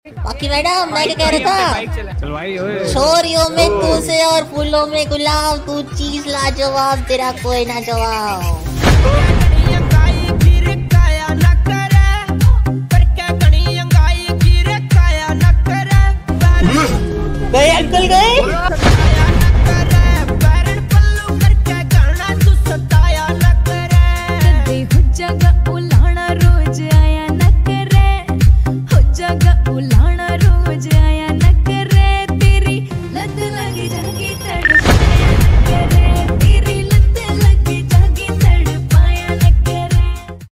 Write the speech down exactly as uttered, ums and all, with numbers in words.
बाकी मैडम मैं क्या कह रहा था, चल भाई ओए। छोरियों में तू से और फूलों में गुलाब, तू चीज लाजवाब, तेरा कोई ना जवाब।